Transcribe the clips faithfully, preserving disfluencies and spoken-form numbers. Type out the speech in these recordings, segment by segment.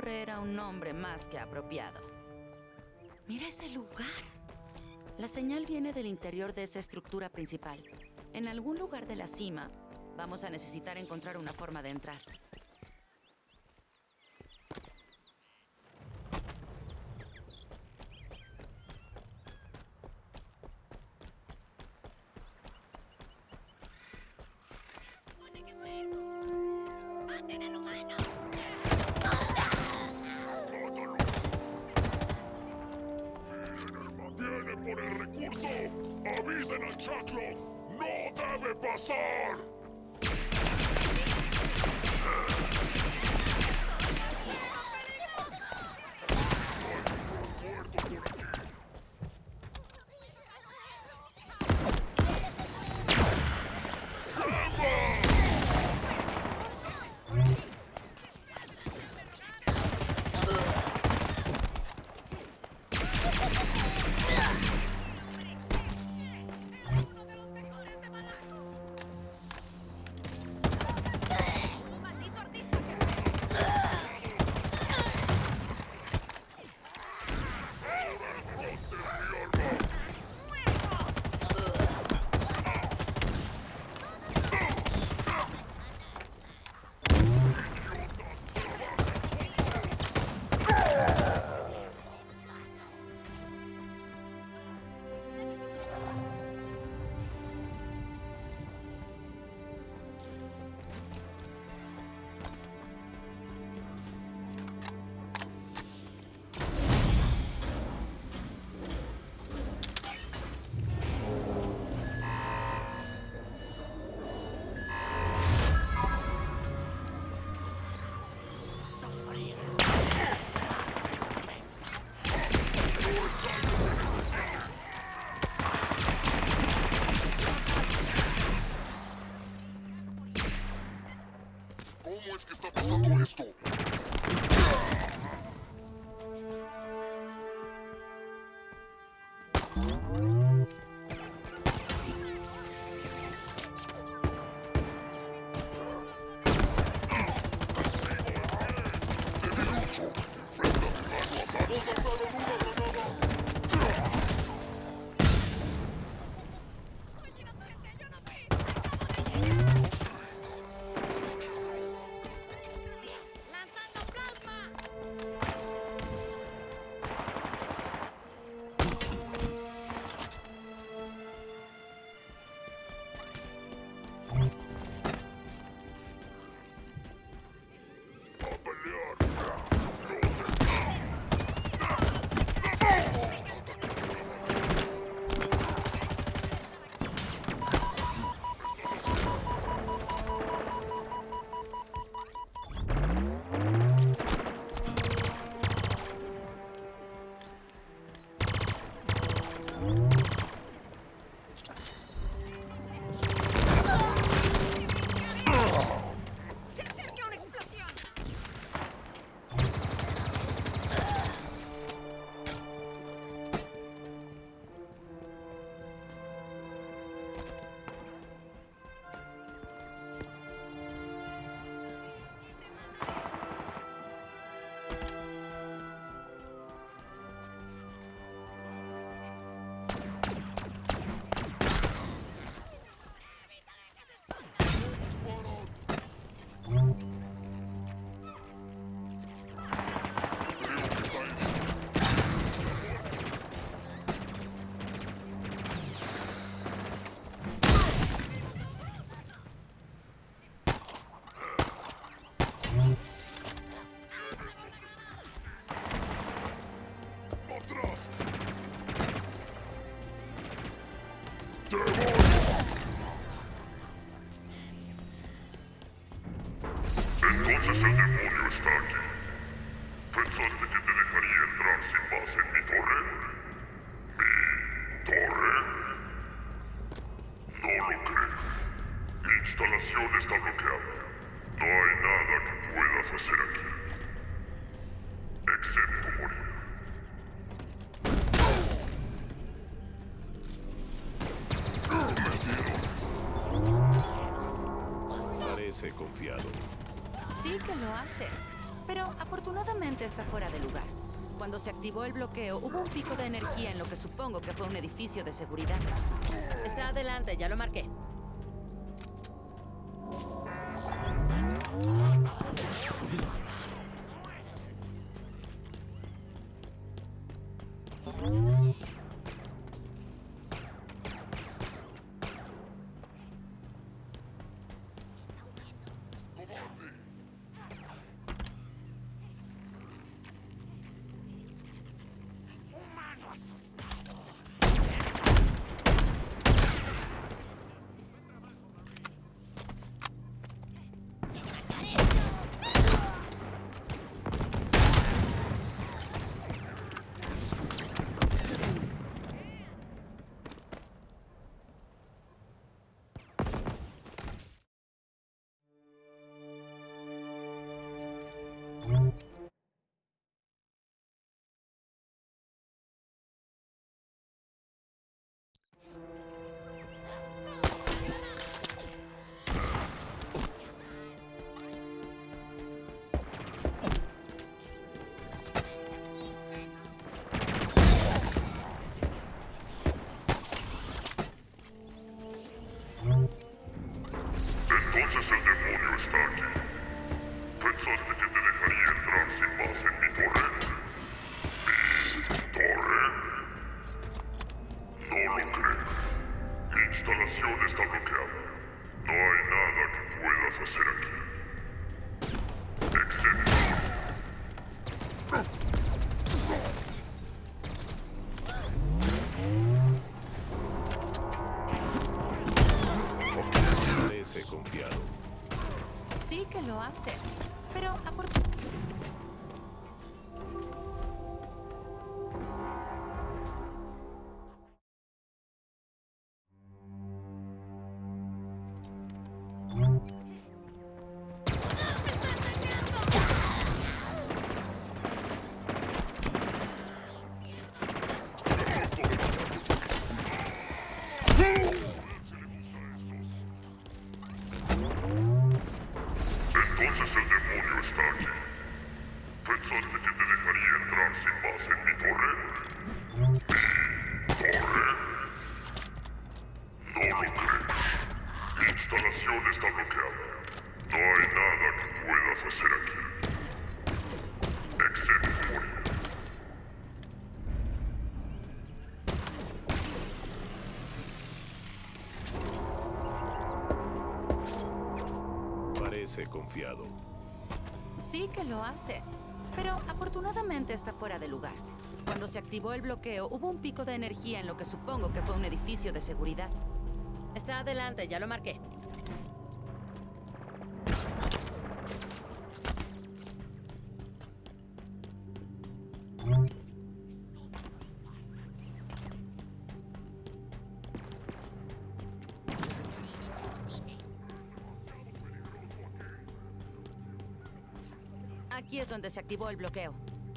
Torre era un nombre más que apropiado. Mira ese lugar. La señal viene del interior de esa estructura principal. En algún lugar de la cima, vamos a necesitar encontrar una forma de entrar. ¡Viene por el recurso! ¡Avisen al chaclo! ¡No debe pasar! ¿Cómo es que está pasando esto? Entonces el demonio está aquí. ¿Pensaste que te dejaría entrar sin más en mi torre? ¿Mi torre? No lo creo. Mi instalación está bloqueada. No hay nada que puedas hacer aquí. Excepto morir. Parece confiado. Sí que lo hace. pero afortunadamente está fuera de lugar. Cuando se activó el bloqueo, hubo un pico de energía en lo que supongo que fue un edificio de seguridad. Está adelante, ya lo marqué. Entonces el demonio está aquí. ¿Pensaste que te dejaría entrar sin más en mi torre? ¿Mi torre? No lo creo. Mi instalación está bloqueada. No hay nada que puedas hacer aquí. Excepto... Parece confiado. Sí que lo hace, pero afortunadamente... Entonces el demonio está aquí. ¿Pensaste que te dejaría entrar sin más en mi torre? ¿Mi torre? No lo creo. Mi instalación está bloqueada. No hay nada que puedas hacer aquí. Excepto morir. Parece confiado. Sí que lo hace, pero afortunadamente está fuera de lugar. Cuando se activó el bloqueo, hubo un pico de energía en lo que supongo que fue un edificio de seguridad. Está adelante, ya lo marqué. Aquí es donde se activó el bloqueo.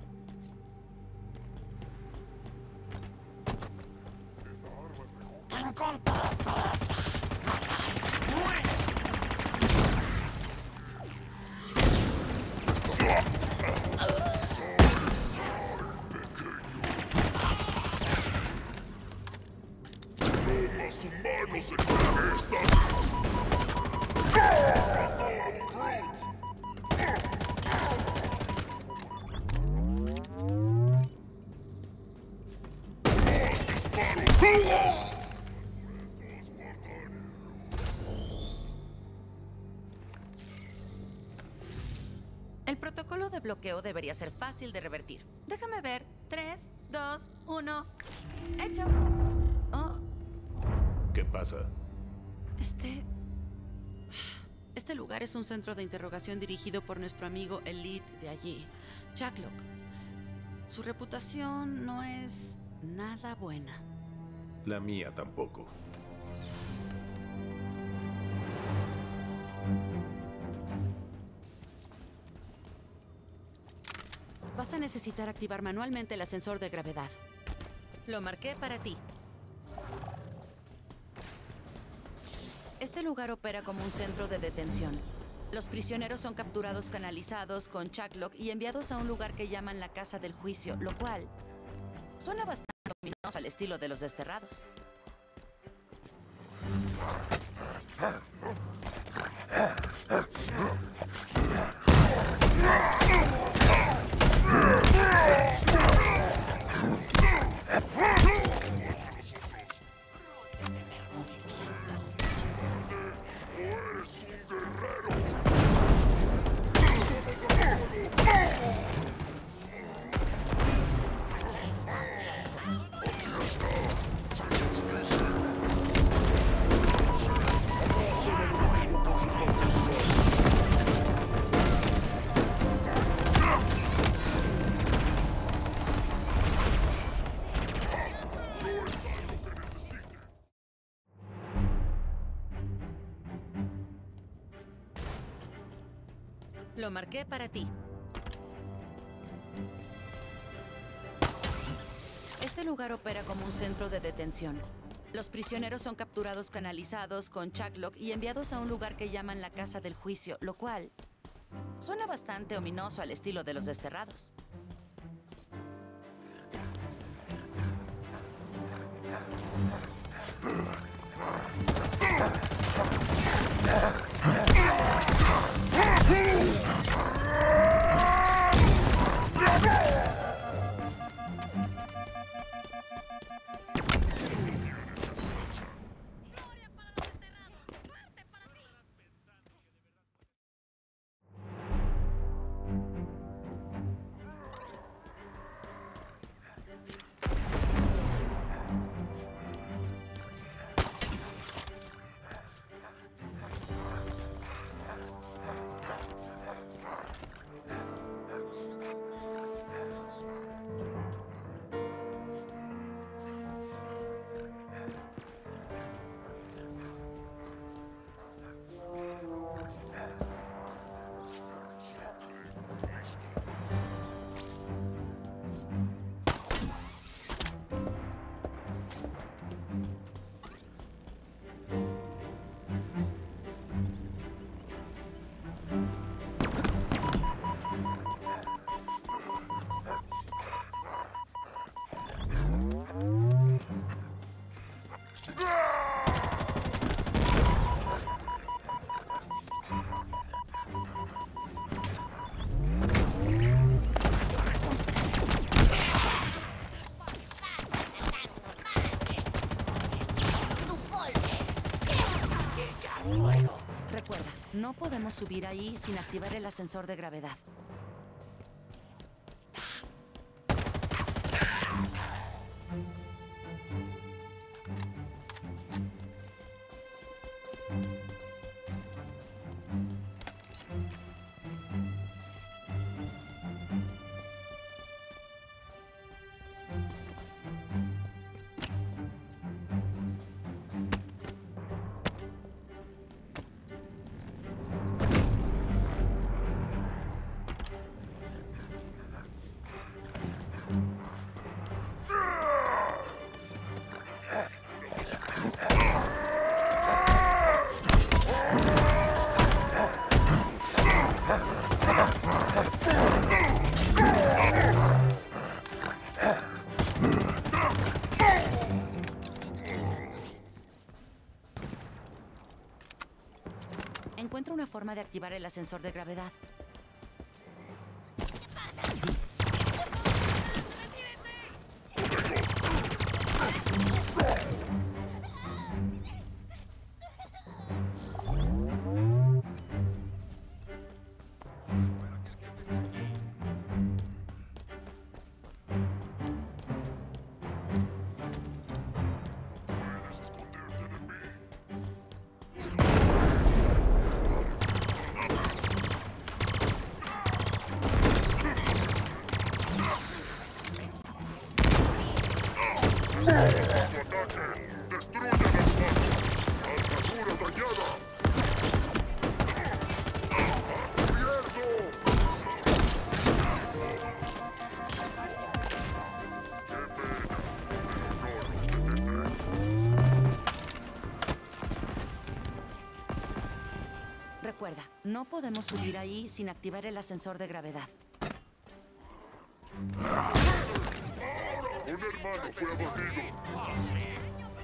¡Los humanos extremistas! ¡Mató a un Brute! ¡Más disparos! El protocolo de bloqueo debería ser fácil de revertir. Déjame ver. Tres, dos, uno. Hecho. Oh, ¿Qué pasa? este... Este lugar es un centro de interrogación dirigido por nuestro amigo Elite de allí, Jacklock. Su reputación no es nada buena. La mía tampoco. Vas a necesitar activar manualmente el ascensor de gravedad. Lo marqué para ti. Este lugar opera como un centro de detención. Los prisioneros son capturados, canalizados con Chucklock y enviados a un lugar que llaman la Casa del Juicio, lo cual suena bastante ominoso al estilo de los Desterrados. Lo marqué para ti. Este lugar opera como un centro de detención. Los prisioneros son capturados, canalizados con Chucklock y enviados a un lugar que llaman la Casa del Juicio, lo cual suena bastante ominoso al estilo de los Desterrados. Recuerda, no podemos subir ahí sin activar el ascensor de gravedad. Encuentro una forma de activar el ascensor de gravedad. podemos subir ahí sin activar el ascensor de gravedad. Un hermano fue abatido.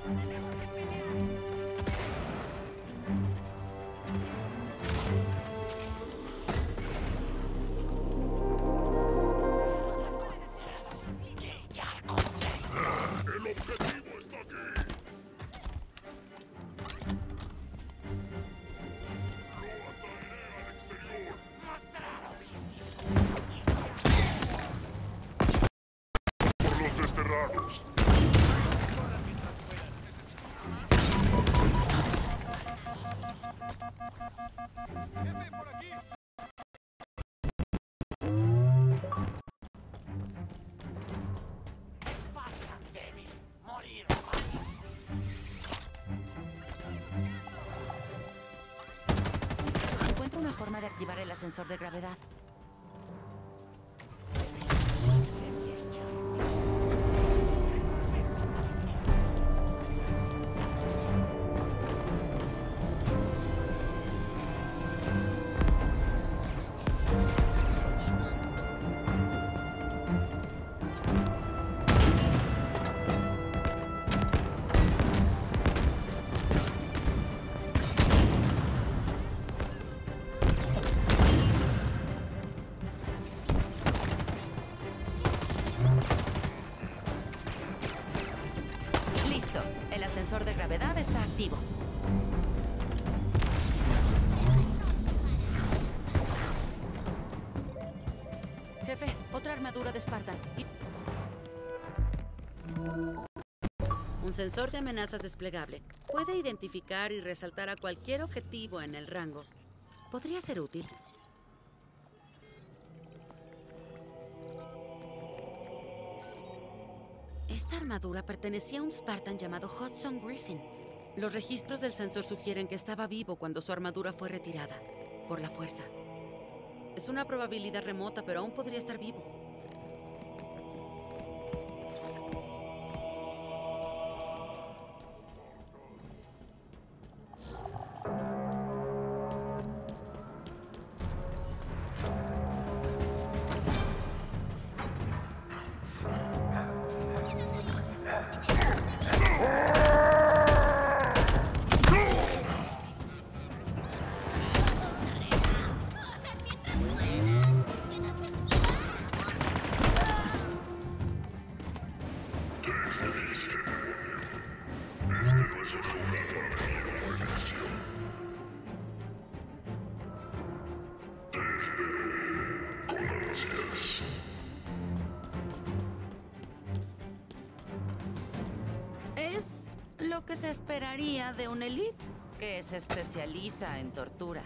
El objetivo está aquí. Lo atraeré al exterior. Por los desterrados. Encuentro una forma de activar el ascensor de gravedad. Listo. El ascensor de gravedad está activo. Jefe, otra armadura de Spartan. Y- Un sensor de amenazas desplegable. Puede identificar y resaltar a cualquier objetivo en el rango. Podría ser útil. Esta armadura pertenecía a un Spartan llamado Hudson Griffin. Los registros del sensor sugieren que estaba vivo cuando su armadura fue retirada, por la fuerza. Es una probabilidad remota, pero aún podría estar vivo. Es lo que se esperaría de un elite que se especializa en tortura.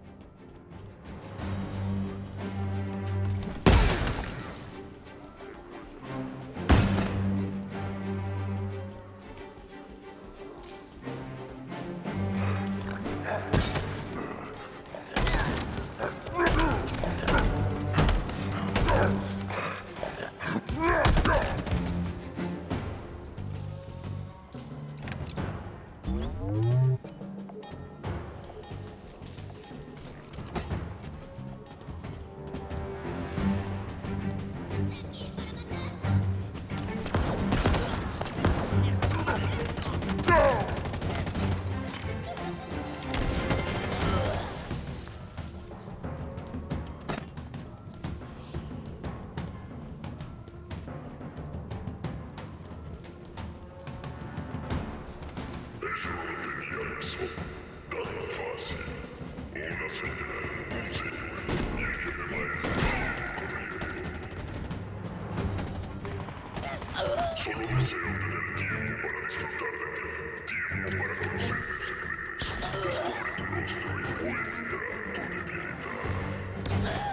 Solo deseo tener tiempo para disfrutar de ti, tiempo para conocer tus secretos, descubrir tu rostro y muestra tu debilidad.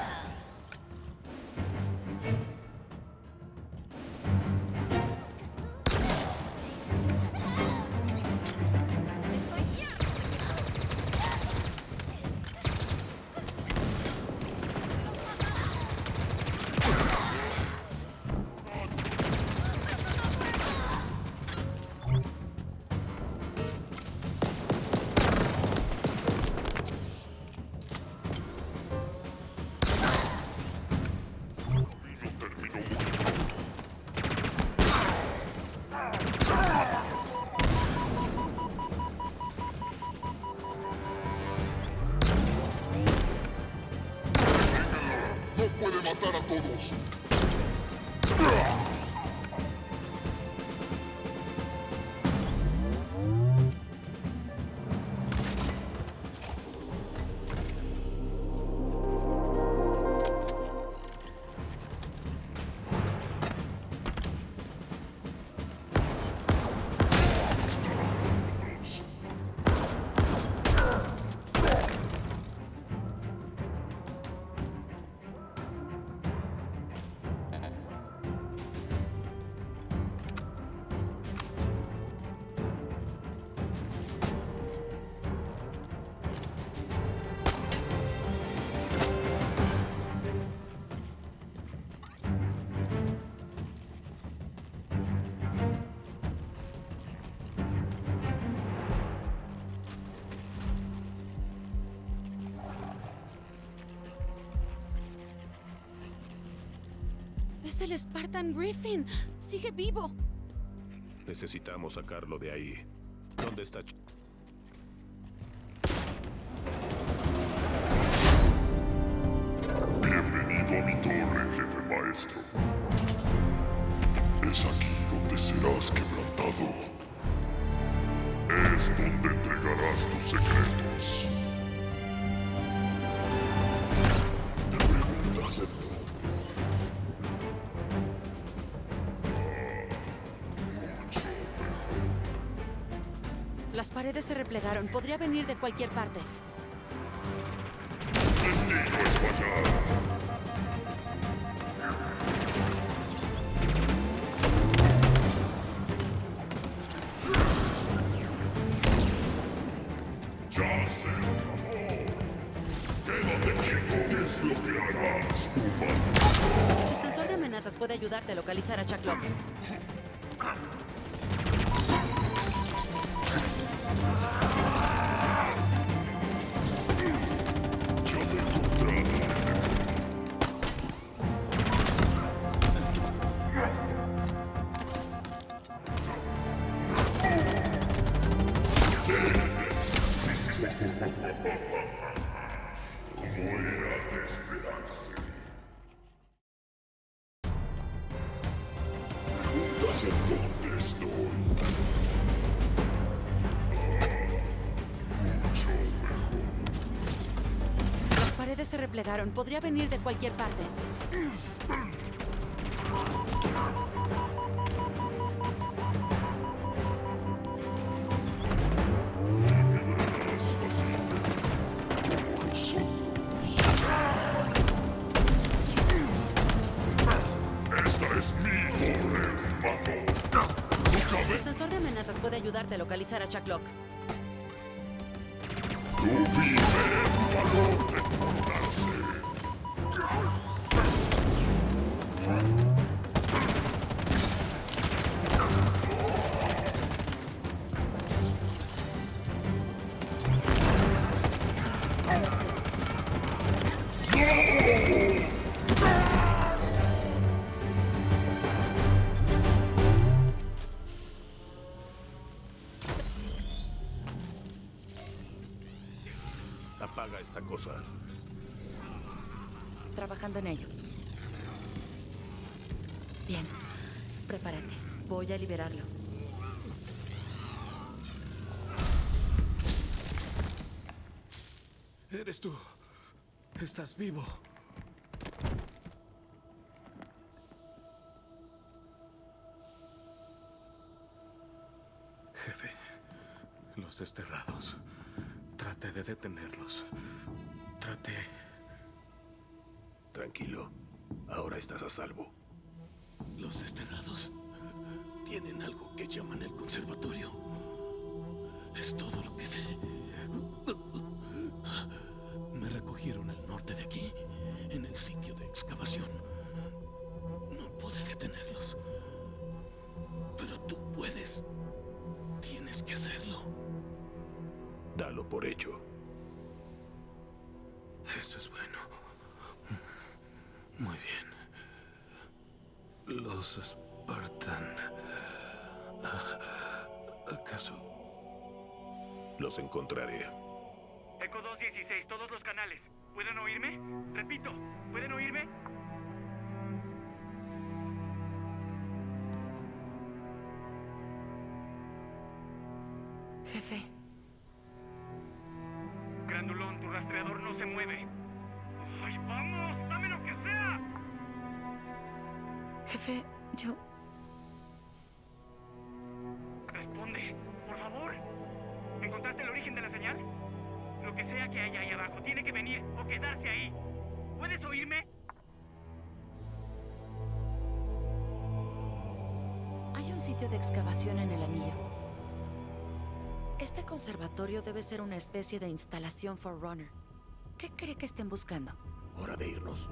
puede matar a todos. Es el Spartan Griffin. Sigue vivo. Necesitamos sacarlo de ahí. ¿Dónde está Ch- Bienvenido a mi torre, jefe maestro. Es aquí donde serás quebrantado. Es donde entregarás tus secretos. Te preguntas en Las paredes se replegaron. Podría venir de cualquier parte. destino es fallar. Ya se acabó. Quédate quieto. ¿Qué es lo que harás, humano? Su sensor de amenazas puede ayudarte a localizar a Chuck Locke. Ya me encontraste. Como era de esperarse. Preguntas en dónde estoy. Ah, mucho mejor. Las paredes se replegaron. Podría venir de cualquier parte. Quedarás fácilmente como los otros. Esta es mi torre, hermano. Tu Su cabeza, sensor de amenazas puede ayudarte a localizar a Chuck Locke. tu vive en valor desbordarse. Apaga esta cosa. Trabajando en ello. Bien. Prepárate. Voy a liberarlo. Eres tú. Estás vivo. Jefe, los desterrados. Traté de detenerlos. Traté. Tranquilo. Ahora estás a salvo. Los desterrados tienen algo que llaman el conservatorio. Es todo lo que sé. Me recogieron al norte de aquí, en el sitio de excavación. No pude detenerlos. Pero tú puedes. Tienes que hacerlo. Dalo por hecho. Eso es bueno. Muy bien. Los Spartan. Ah, ¿acaso? Los encontraré. Eco dos dieciséis, todos los canales. ¿Pueden oírme? Repito, ¿pueden oírme? Jefe. Grandulón, tu rastreador no se mueve. ¡Ay, vamos! ¡Dame lo que sea! Jefe, yo... Responde, por favor. ¿Encontraste el origen de la señal? Lo que sea que haya ahí abajo tiene que venir o quedarse ahí. ¿Puedes oírme? Hay un sitio de excavación en el anillo. Este conservatorio debe ser una especie de instalación Forerunner. ¿Qué cree que estén buscando? Hora de irnos.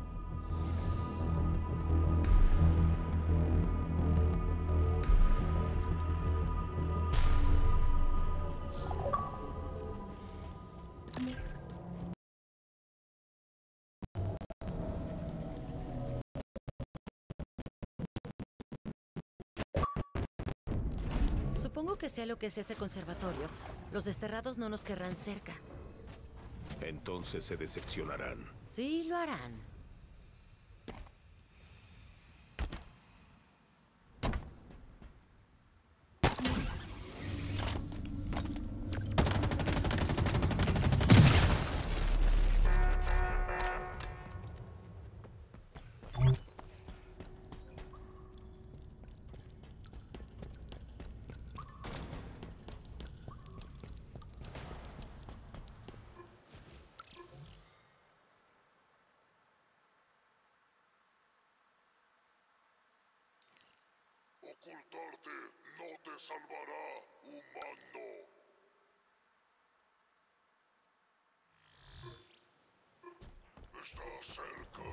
Supongo que sea lo que es ese conservatorio. Los desterrados no nos querrán cerca. Entonces se decepcionarán. Sí, lo harán. Ocultarte no te salvará, humano. Está cerca.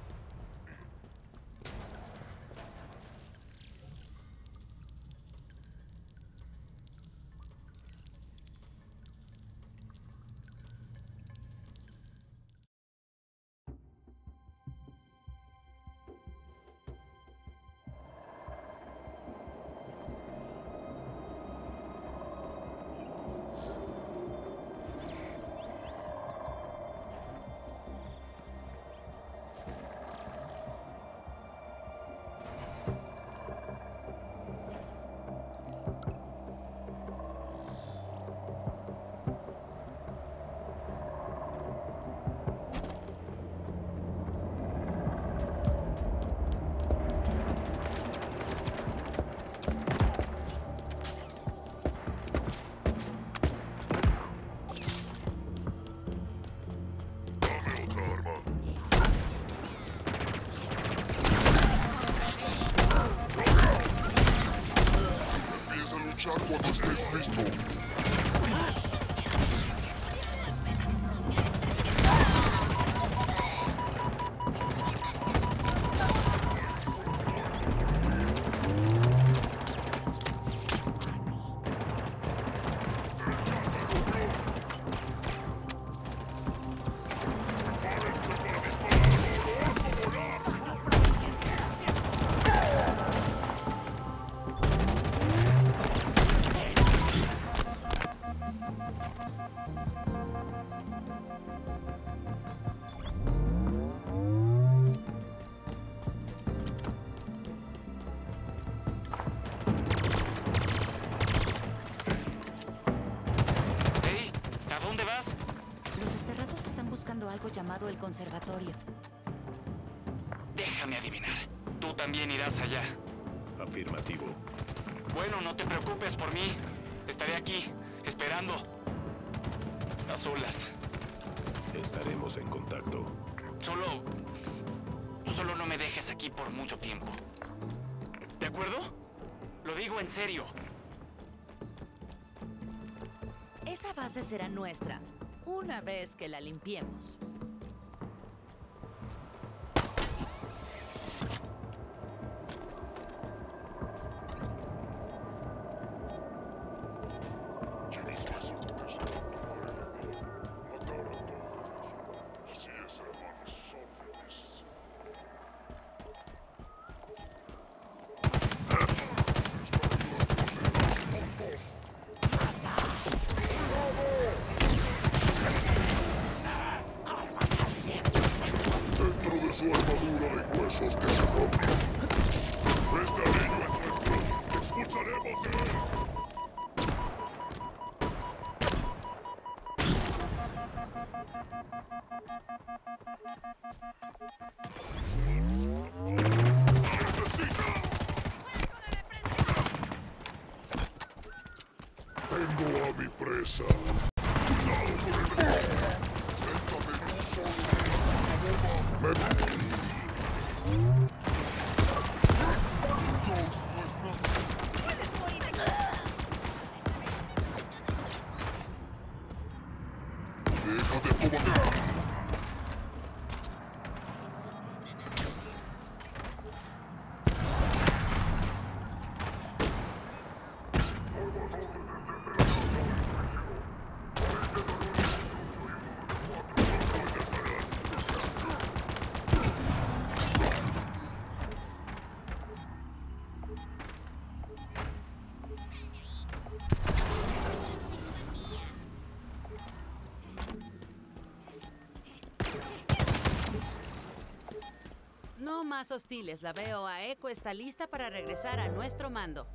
Cuando estés listo. Algo llamado el conservatorio. Déjame adivinar. Tú también irás allá. Afirmativo. Bueno, no te preocupes por mí. Estaré aquí, esperando. A solas. Estaremos en contacto. Solo... Solo no me dejes aquí por mucho tiempo. ¿De acuerdo? Lo digo en serio. Esa base será nuestra, una vez que la limpiemos. su armadura y huesos que se rompen. Este anillo es nuestro. ¡Expulsaremos de él! ¡Necesito! Tengo a mi presa. Cuidado con el... Séntame, no solo una bomba. Me... Dios, no es nada. ¡Puedes morir aquí! Deja de provocar. No más hostiles. La B O A Echo está lista para regresar a nuestro mando.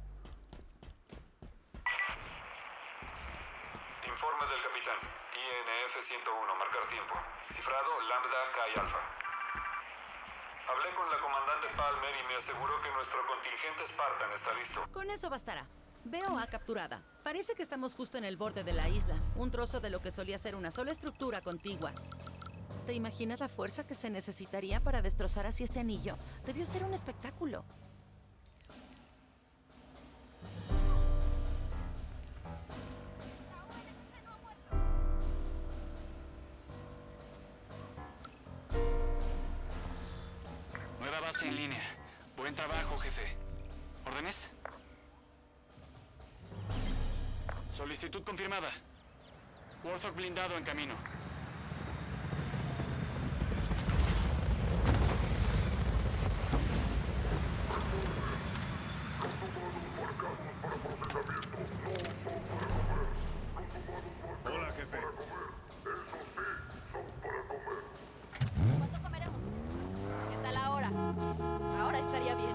Informe del capitán. I N F ciento uno, marcar tiempo. Cifrado Lambda Chi Alpha. Hablé con la comandante Palmer y me aseguró que nuestro contingente Spartan está listo. Con eso bastará. B O A capturada. Parece que estamos justo en el borde de la isla. Un trozo de lo que solía ser una sola estructura contigua. ¿Te imaginas la fuerza que se necesitaría para destrozar así este anillo? Debió ser un espectáculo. Nueva base en línea. Buen trabajo, jefe. ¿Órdenes? Solicitud confirmada. Warthog blindado en camino. Hola, jefe. ¿Cuánto comeremos? ¿Qué tal ahora? Ahora estaría bien.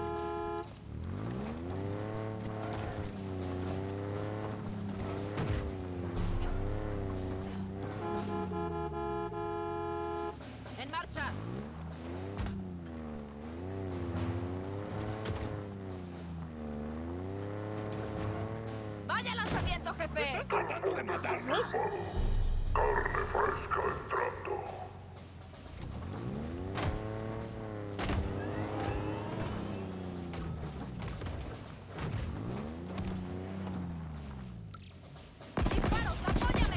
¡En marcha! ¡Vaya lanzamiento, jefe! ¿Están tratando de matarnos? Carne fresca entrando. ¡Disparos! ¡Apóyame!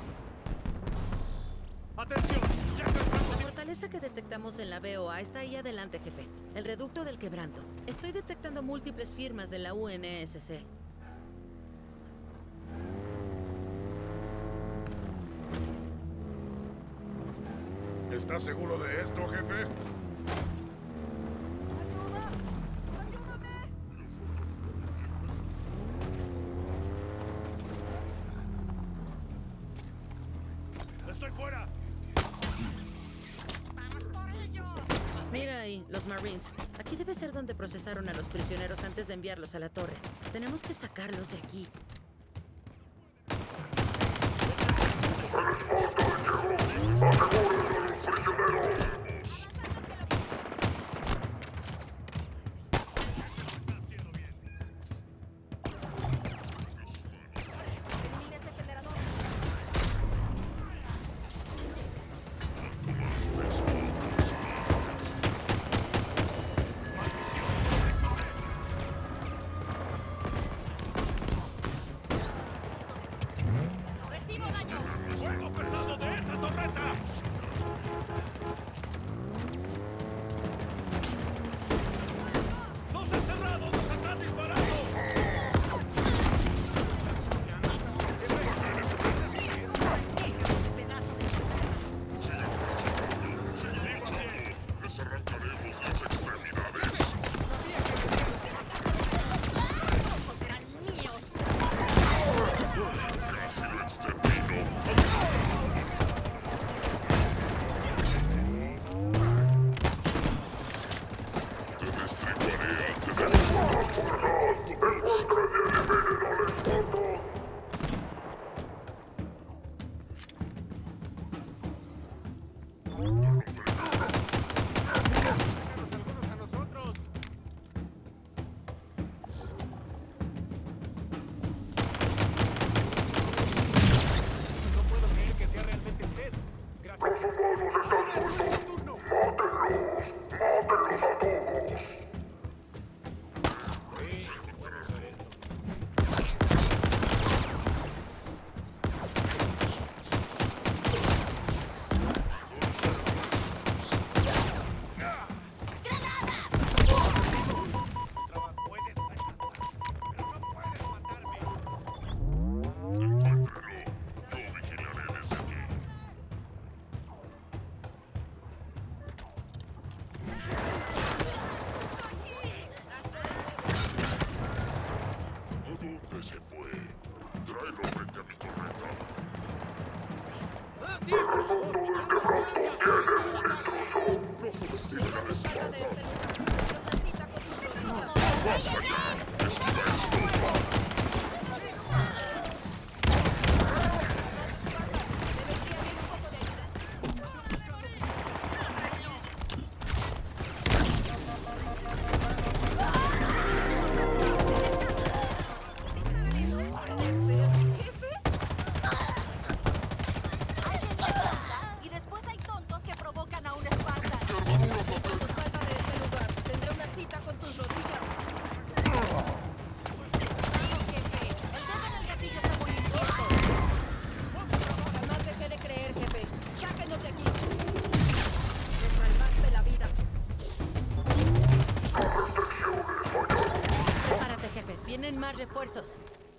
¡Atención! ¡Ya La fortaleza que detectamos en la B O A está ahí adelante, jefe. El reducto del quebranto. Estoy detectando múltiples firmas de la U N S C. ¿Estás seguro de esto, jefe? ¡Estoy fuera! Mira ahí, los Marines. Aquí debe ser donde procesaron a los prisioneros antes de enviarlos a la torre. Tenemos que sacarlos de aquí. ¡Fuego pesado de esa torreta! No subestimen a Esparta. ¡Basta ya! ¡Esquiva esto! Y después hay tontos que provocan a un Esparta. Cuando salga de este lugar, tendré una cita con tus rodillas. Vamos, jefe. El dedo en el gatillo está muy inquieto. Jamás dejé de creer, jefe. ¡Sáquenos de aquí! Me salvaste la vida. Prepárate, jefe. Vienen más refuerzos.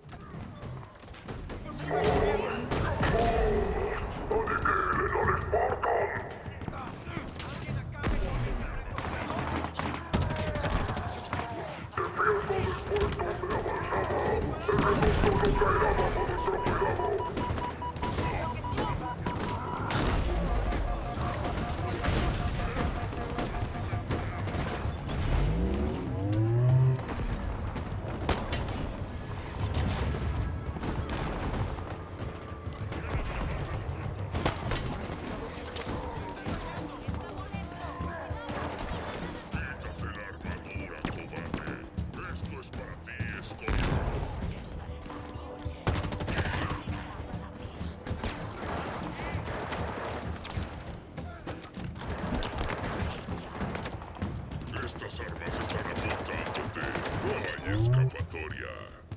Estas armas están apuntándote. No hay escapatoria.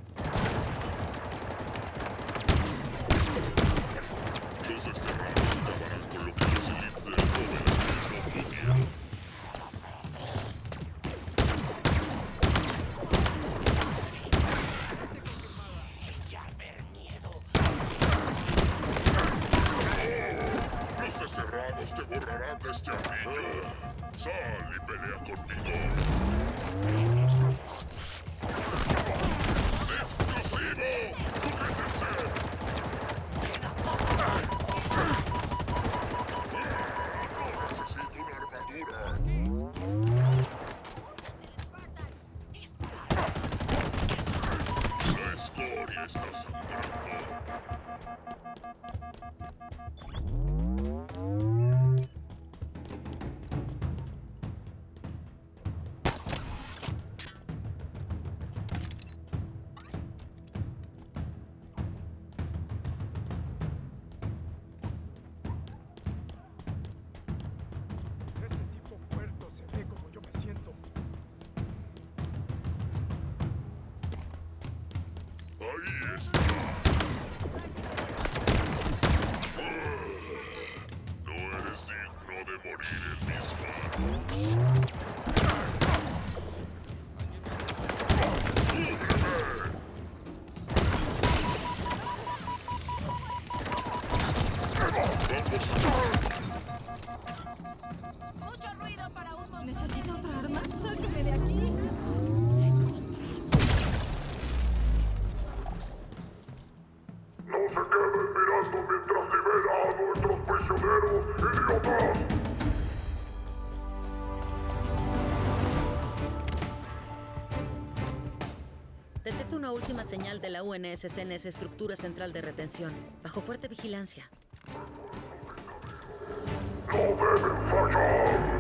Los desterrados acabarán con lo que los elites del Nobel no podían. Los desterrados te borrarán de este anillo. Sal y pelea conmigo. ¡Explosivo! ¡Sujétense! No necesito una armadura. La escoria está sangrando. Ese tipo muerto se ve como yo me siento. Ahí está. No eres digno de morir en mis manos. ¡Cúbreme! ¡Vamos a... Mucho ruido para un momento. ¿Necesita otra arma? ¡Sáqueme de aquí! ¡No se queden mirando mientras libera a nuestros prisioneros, idiotas! Detecto una última señal de la U N S C en esa estructura central de retención, bajo fuerte vigilancia. ¡No deben fallar!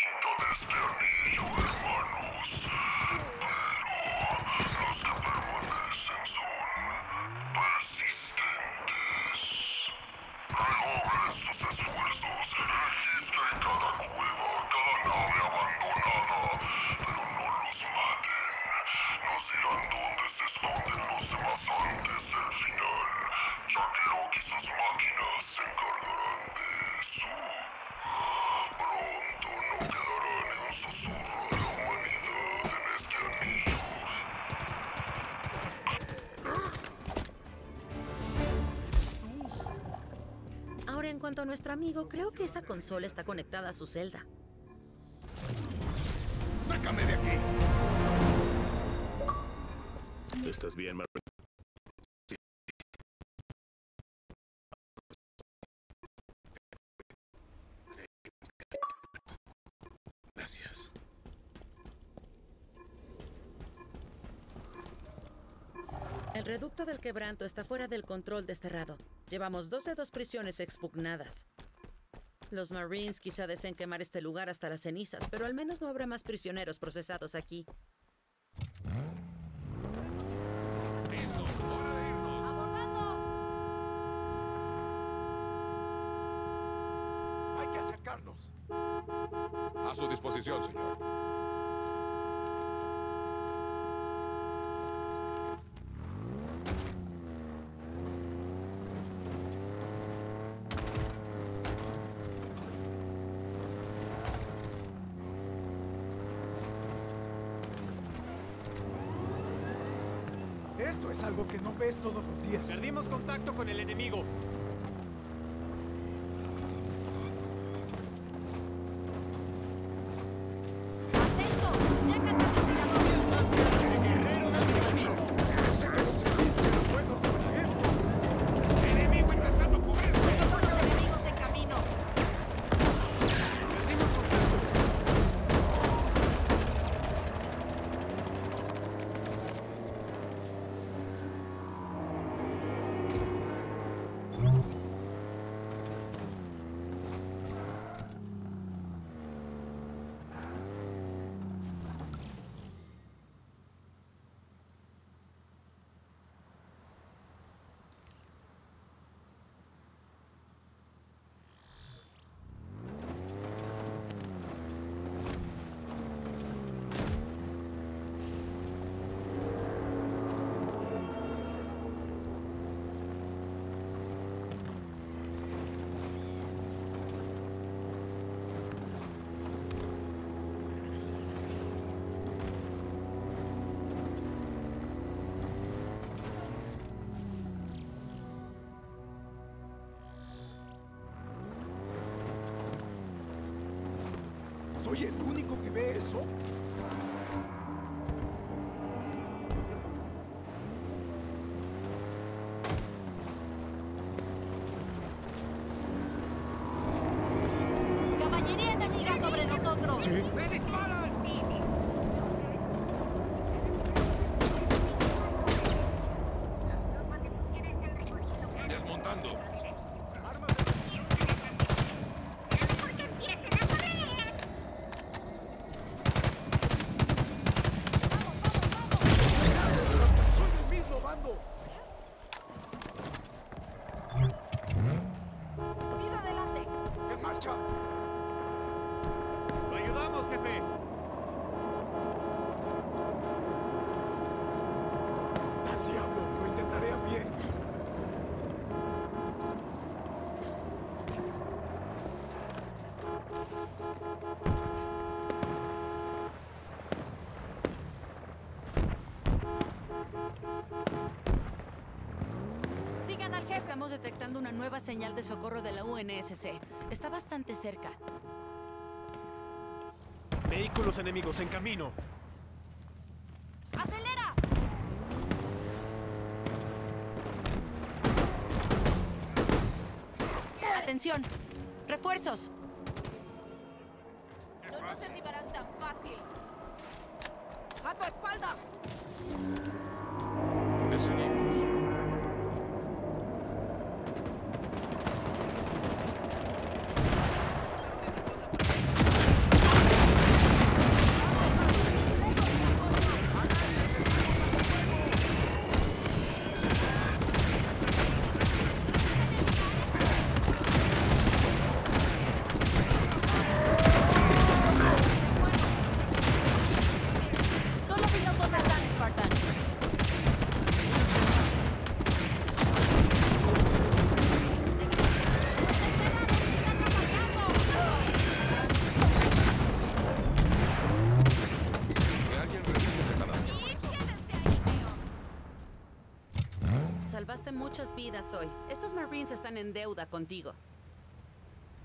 Los que permanecen cuanto a nuestro amigo, creo que esa consola está conectada a su celda. ¡Sácame de aquí! ¿Estás bien, Marine? Gracias. El reducto del quebranto está fuera del control desterrado. Llevamos dos de dos prisiones expugnadas. Los Marines quizá deseen quemar este lugar hasta las cenizas, pero al menos no habrá más prisioneros procesados aquí. ¡Listo! ¡Hora de irnos! ¡Abordando! ¡Hay que acercarnos! A su disposición, señor. Esto es algo que no ves todos los días. Perdimos contacto con el enemigo. ¡Atentos! ¡Chequen el ventilador! ¡Guerrero del enemigo! Sé que los civiles serán buenos para esto. ¡Enemigo intentando cubrirse! Tenemos enemigos en camino. Perdimos contacto. ¿Soy el único que ve eso? Caballería enemiga sobre nosotros. Sí. ¡Me disparan! ¡Desmontando! ¡Soy del mismo bando! ¡Vida adelante! ¡En marcha! ¡Lo ayudamos, jefe! ¡Al diablo! Lo intentaré a pie. Sigan al jefe. Estamos detectando una nueva señal de socorro de la U N S C. Está bastante cerca. Vehículos enemigos en camino. ¡Acelera! ¡Atención! ¡Refuerzos! No nos derribarán tan fácil. ¡A tu espalda! ¡Le seguimos! Solo dinos dónde están, Spartan. Que alguien revise ese canal. Salvaste muchas vidas hoy. Estos Marines están en deuda contigo.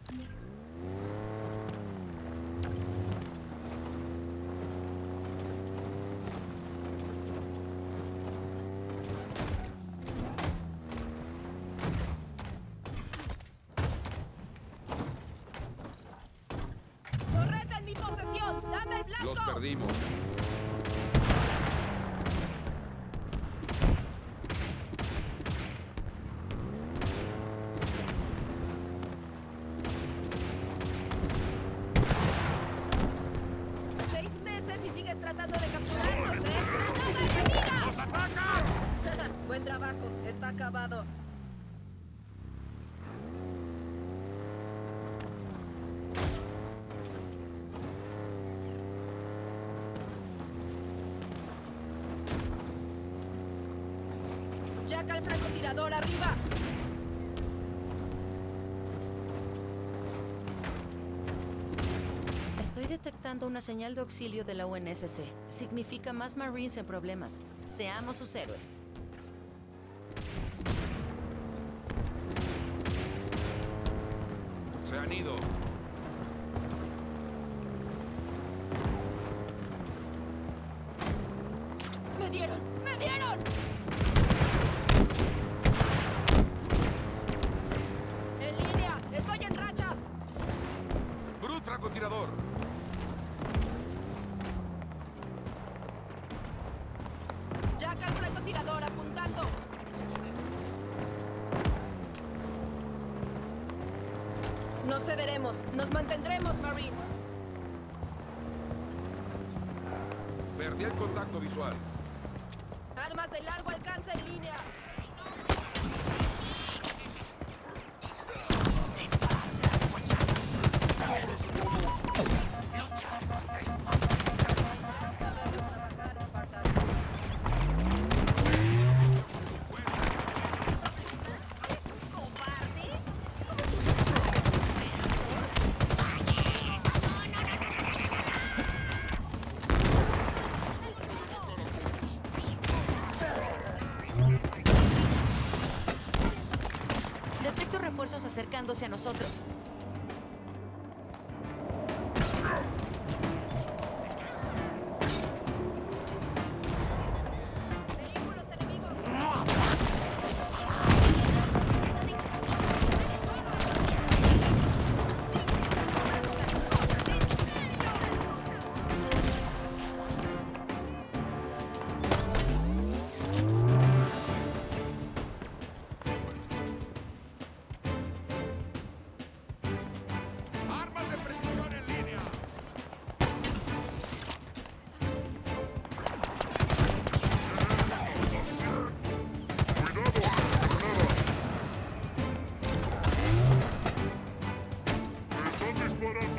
¡Torreta en mi posesión! ¡Dame el blanco! Los perdimos. Seis meses y sigues tratando de capturarnos, ¿eh? ¡Granada enemiga! ¡Nos atacan! Buen trabajo. Está acabado. Jack al francotirador, arriba. Estoy detectando una señal de auxilio de la U N S C. Significa más Marines en problemas. Seamos sus héroes. Se han ido. ¡Me dieron! ¡Me dieron! ¡En línea! ¡Estoy en racha! Brut francotirador. Jack al francotirador, apuntando. No cederemos. Nos mantendremos, Marines. Perdí el contacto visual. Armas de largo alcance en línea. Detecto refuerzos acercándose a nosotros. Vehículos enemigos. ¡Armas de precisión en línea! ¡Cuidado! ¡Granada! ¡Me están disparando!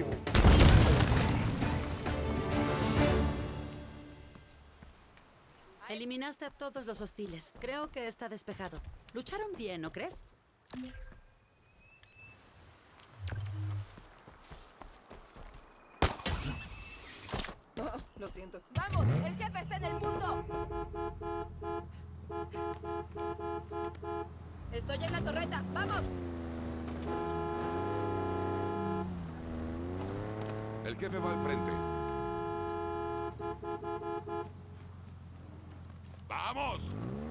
Eliminaste a todos los hostiles. Creo que está despejado. Lucharon bien, ¿no crees? Oh, lo siento. ¡Vamos! ¡El jefe está en el punto! Estoy en la torreta. ¡Vamos! El jefe va al frente. ¡Vamos!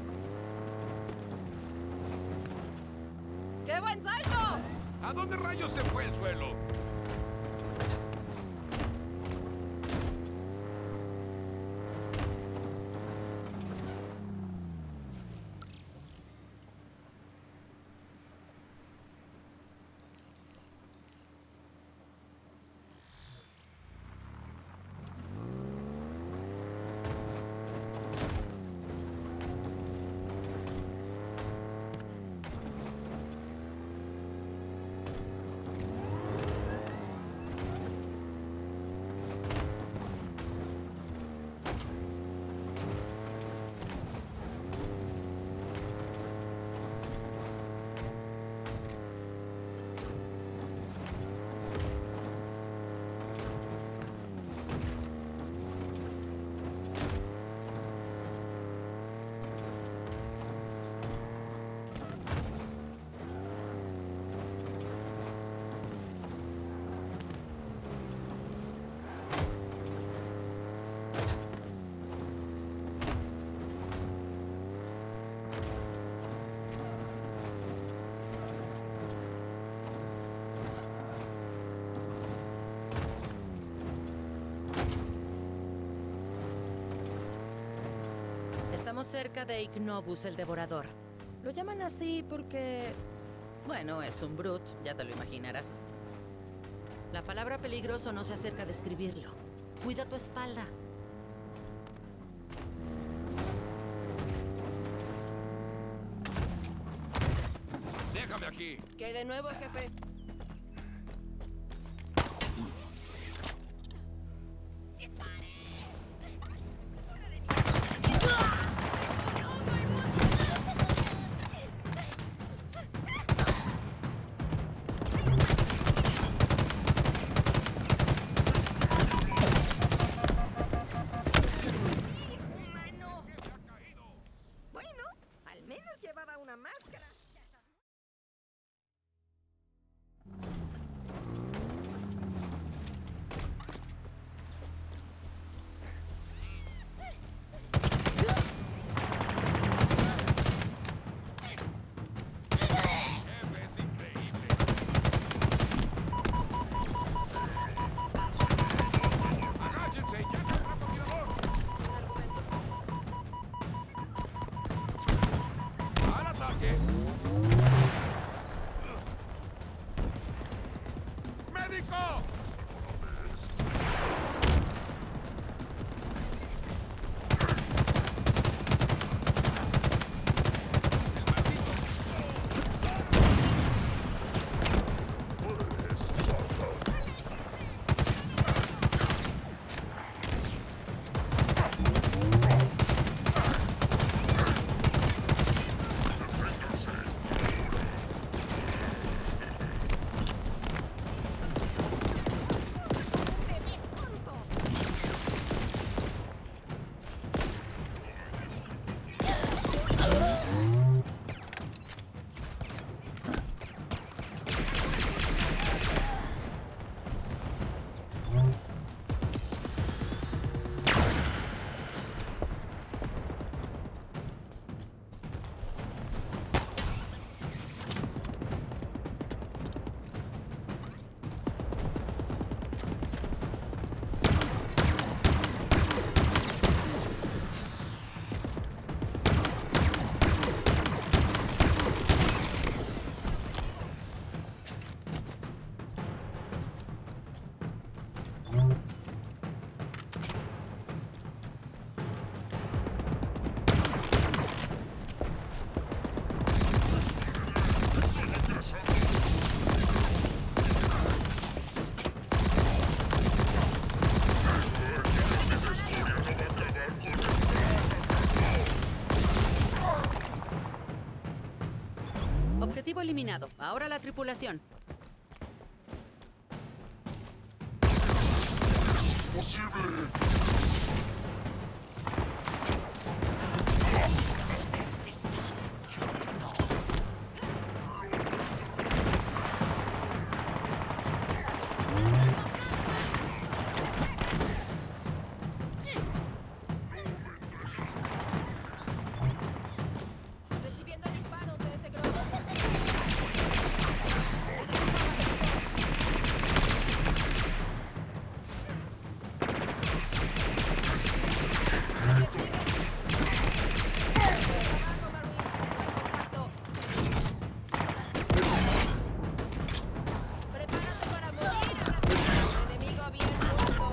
¡Qué buen salto! ¿A dónde rayos se fue el suelo? Estamos cerca de Ignobus el Devorador. Lo llaman así porque... bueno, es un brute, ya te lo imaginarás. La palabra peligroso no se acerca a describirlo. Cuida tu espalda. ¡Déjame aquí! ¿Qué hay de nuevo, jefe? Bueno, al menos llevaba una máscara. Jefe, es increíble. ¡Agáchense! ¡Ya no habrá tirador! ¡Al ataque! ¡Médico! Objetivo eliminado. Ahora la tripulación. ¡Posible! Recibiendo disparos de ese grupo. Prepárate para morir. Enemigo abierto.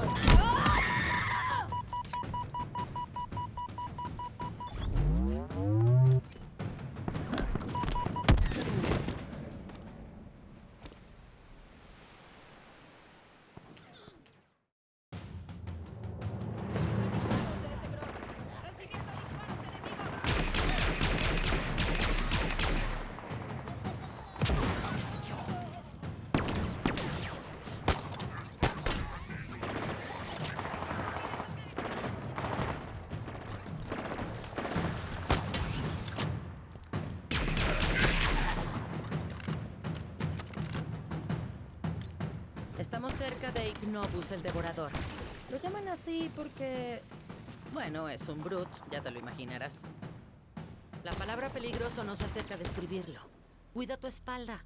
Estamos cerca de Ignobus el Devorador. Lo llaman así porque... bueno, es un brute, ya te lo imaginarás. La palabra peligroso no se acerca a describirlo. Cuida tu espalda.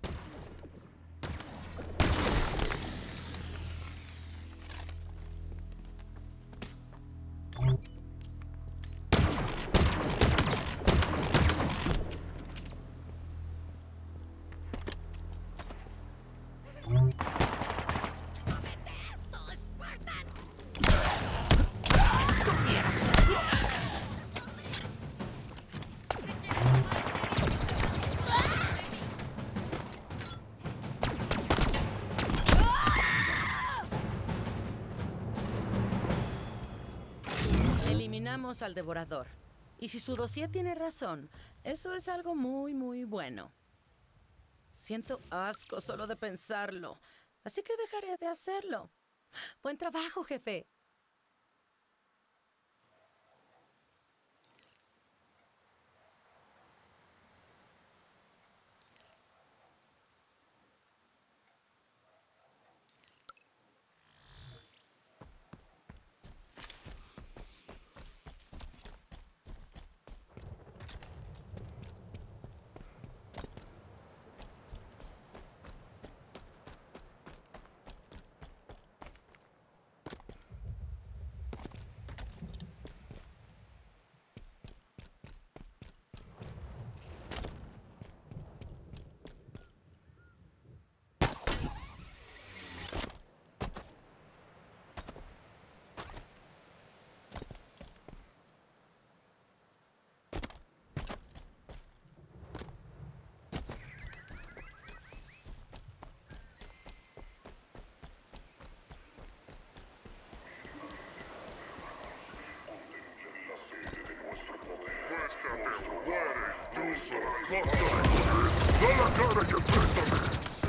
tenemos al devorador. Y si su dossier tiene razón, eso es algo muy, muy bueno. Siento asco solo de pensarlo, así que dejaré de hacerlo. Buen trabajo, jefe. ¡Basta de correr! ¡Da la cara y enfréntame!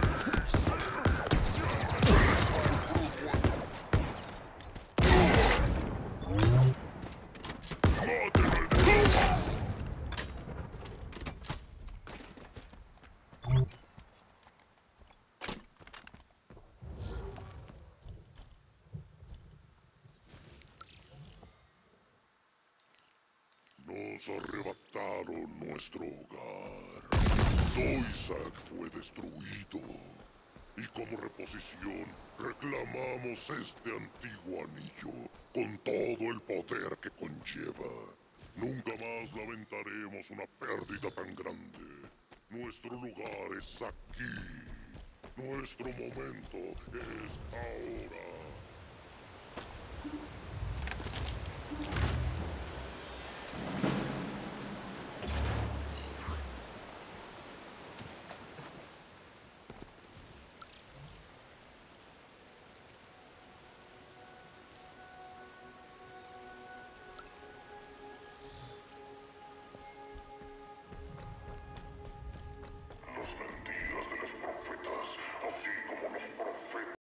Nos arrebataron nuestro hogar. Doisak fue destruido. Y como reposición, reclamamos este antiguo anillo con todo el poder que conlleva. Nunca más lamentaremos una pérdida tan grande. Nuestro lugar es aquí. Nuestro momento es ahora.